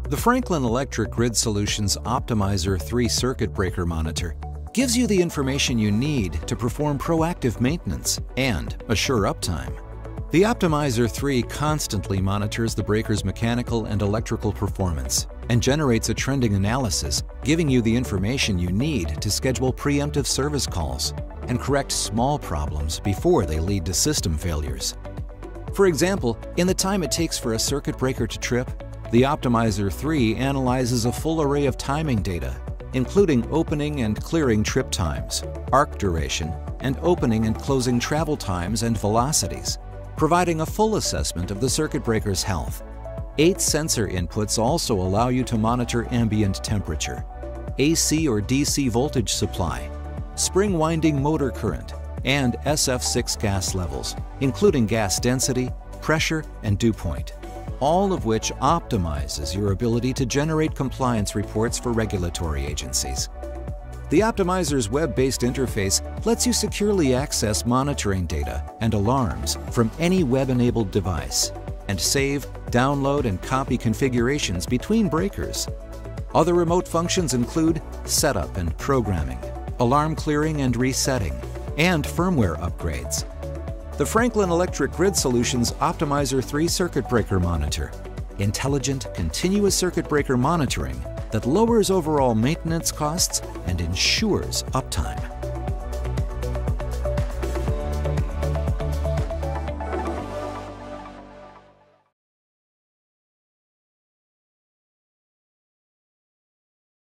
The Franklin Electric Grid Solutions Optimizer3 circuit breaker monitor gives you the information you need to perform proactive maintenance and assure uptime. The Optimizer3 constantly monitors the breaker's mechanical and electrical performance and generates a trending analysis, giving you the information you need to schedule preemptive service calls and correct small problems before they lead to system failures. For example, in the time it takes for a circuit breaker to trip, the Optimizer3 analyzes a full array of timing data, including opening and clearing trip times, arc duration, and opening and closing travel times and velocities, providing a full assessment of the circuit breaker's health. 8 sensor inputs also allow you to monitor ambient temperature, AC or DC voltage supply, spring winding motor current, and SF6 gas levels, including gas density, pressure, and dew point, all of which optimizes your ability to generate compliance reports for regulatory agencies. The Optimizer's web-based interface lets you securely access monitoring data and alarms from any web-enabled device and save, download, and copy configurations between breakers. Other remote functions include setup and programming, alarm clearing and resetting, and firmware upgrades. The Franklin Electric Grid Solutions Optimizer3 circuit breaker monitor. Intelligent, continuous circuit breaker monitoring that lowers overall maintenance costs and ensures uptime.